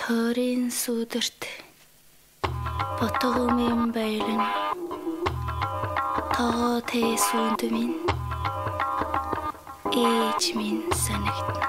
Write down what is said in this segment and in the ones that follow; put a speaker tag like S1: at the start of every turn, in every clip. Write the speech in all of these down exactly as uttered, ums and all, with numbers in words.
S1: Хөрийн сүдэрт ботгомын байлан тоо тэсүнд минь ээж минь санагдана.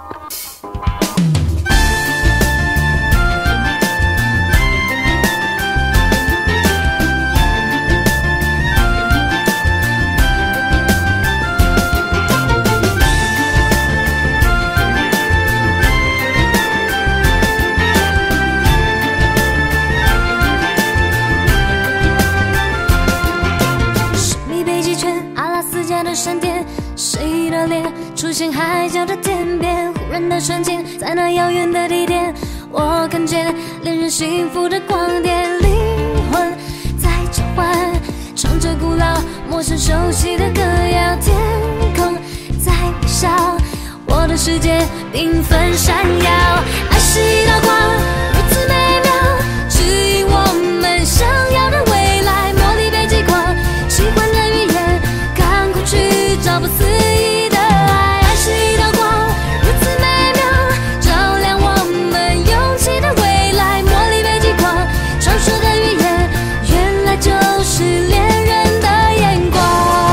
S2: 闪电，谁的脸出现海角的天边？忽然的瞬间，在那遥远的地点，我看见恋人幸福的光点，灵魂在召唤，唱着古老、陌生、熟悉的歌谣，天空在微笑，我的世界缤纷闪耀。爱是一道光，如此美妙，指引我们想要的未来。茉莉被击垮，喜欢的语言。去找不思议的爱，爱是一道光，如此美妙，照亮我们勇气的未来。茉莉被击垮，传说的语言，原来就是恋人的眼光。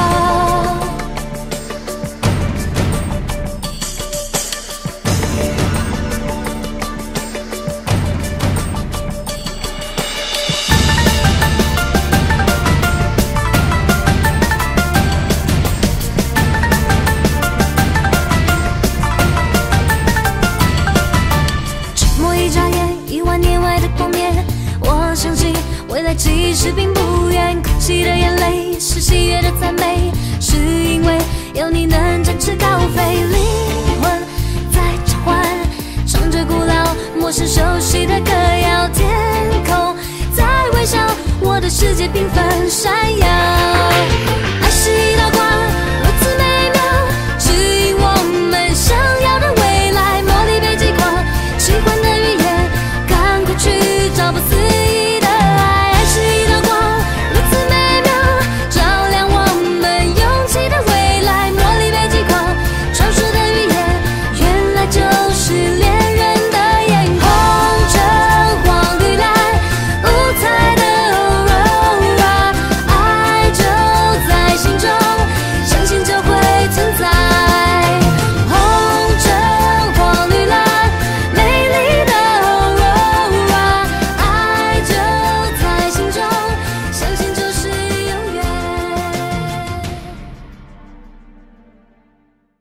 S2: 其实并不远，哭泣的眼泪是喜悦的赞美，是因为有你能展翅高飞。灵魂在召唤，唱着古老、陌生、熟悉的歌谣，天空在微笑，我的世界缤纷闪耀。